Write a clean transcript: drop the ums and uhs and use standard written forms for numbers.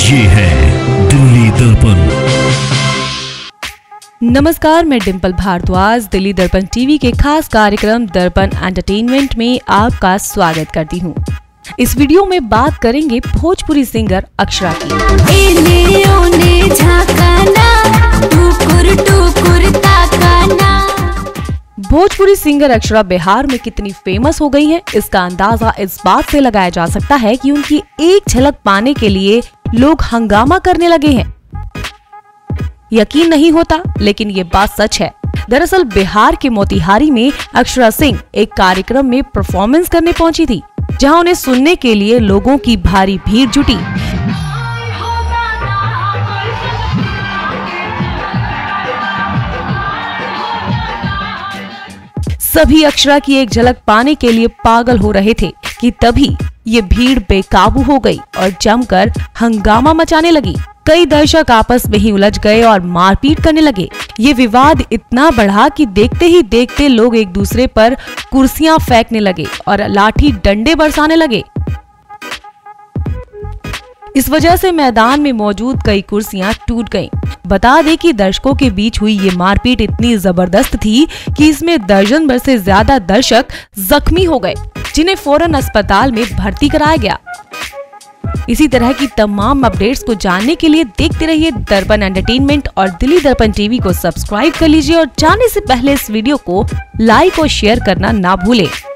ये है दिल्ली दर्पण। नमस्कार, मैं डिंपल भारद्वाज दिल्ली दर्पण टीवी के खास कार्यक्रम दर्पण एंटरटेनमेंट में आपका स्वागत करती हूँ। इस वीडियो में बात करेंगे भोजपुरी सिंगर अक्षरा की। भोजपुरी सिंगर अक्षरा बिहार में कितनी फेमस हो गई हैं, इसका अंदाजा इस बात से लगाया जा सकता है कि उनकी एक झलक पाने के लिए लोग हंगामा करने लगे हैं। यकीन नहीं होता, लेकिन ये बात सच है। दरअसल बिहार के मोतिहारी में अक्षरा सिंह एक कार्यक्रम में परफॉर्मेंस करने पहुंची थी, जहां उन्हें सुनने के लिए लोगों की भारी भीड़ जुटी। सभी अक्षरा की एक झलक पाने के लिए पागल हो रहे थे कि तभी ये भीड़ बेकाबू हो गई और जमकर हंगामा मचाने लगी। कई दर्शक आपस में ही उलझ गए और मारपीट करने लगे। ये विवाद इतना बढ़ा कि देखते ही देखते लोग एक दूसरे पर कुर्सियां फेंकने लगे और लाठी डंडे बरसाने लगे। इस वजह से मैदान में मौजूद कई कुर्सियां टूट गईं। बता दें कि दर्शकों के बीच हुई ये मारपीट इतनी जबरदस्त थी कि इसमें दर्जन भर से ज्यादा दर्शक जख्मी हो गए, जिन्हें फौरन अस्पताल में भर्ती कराया गया। इसी तरह की तमाम अपडेट्स को जानने के लिए देखते रहिए दर्पण एंटरटेनमेंट और दिल्ली दर्पण टीवी को सब्सक्राइब कर लीजिए और जाने से पहले इस वीडियो को लाइक और शेयर करना ना भूलें।